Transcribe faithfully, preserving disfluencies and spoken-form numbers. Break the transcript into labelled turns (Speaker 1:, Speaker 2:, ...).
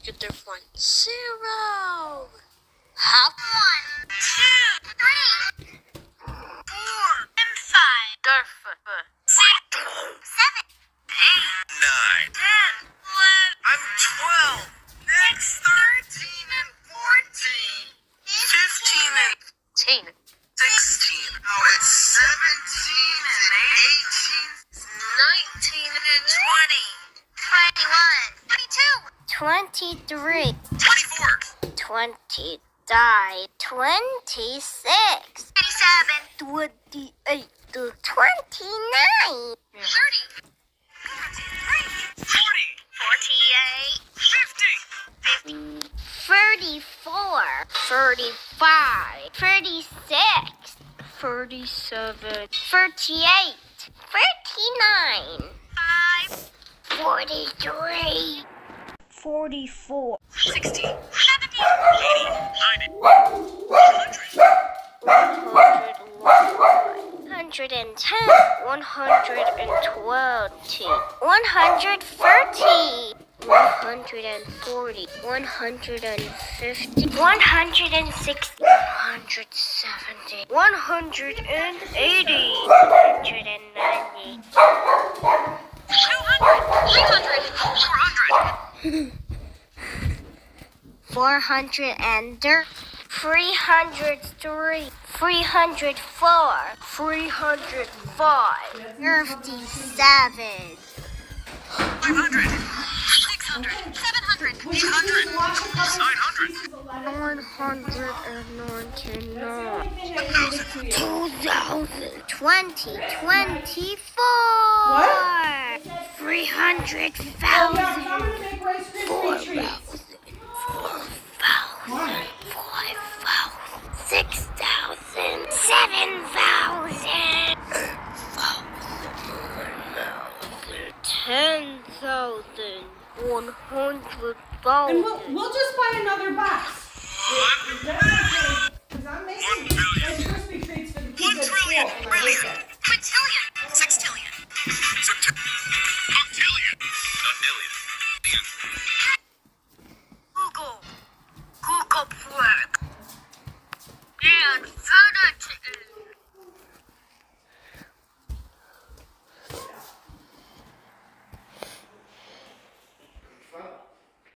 Speaker 1: a diff one. Zero. Hop one, two, three, four, and five. Diff. Six, seven, eight, nine, ten, eleven. I'm twelve. Next, thirteen and fourteen. Fifteen and eighteen. Sixteen. Oh, it's seventeen and eighteen. Nineteen and twenty. Twenty-one. Twenty-two. Twenty-three. Twenty-four. Twenty. Die. Twenty-six. Twenty-seven. Twenty-eight. Twenty-nine. Thirty. Forty-three. Forty. Forty-eight. Fifty. Fifty. Thirty-four. Thirty-five. Thirty-six. Thirty-seven. Thirty-eight. Thirty-nine. Five. Forty-three. Forty-four. Sixty. Seventy. Eighty. Ninety. One hundred. One hundred and ten. One hundred and twenty. One hundred thirty. One hundred and forty. One hundred and fifty. One hundred and sixty. One hundred seventy. One hundred and eighty. One hundred and ninety. Two hundred. Three hundred. Four hundred. Four hundred and three hundred three. Three hundred four. Three hundred five. Fifty-seven. Five hundred. Six hundred. Seven hundred. Eight hundred. Nine hundred. One hundred and ninety-nine. Two thousand. Twenty. Twenty-four.
Speaker 2: What?
Speaker 1: Three hundred thousand. Four thousand. Four thousand. Five thousand. Six thousand. Seven thousand. Eight thousand. Ten thousand. One hundred thousand.
Speaker 2: And we'll, we'll just buy another box.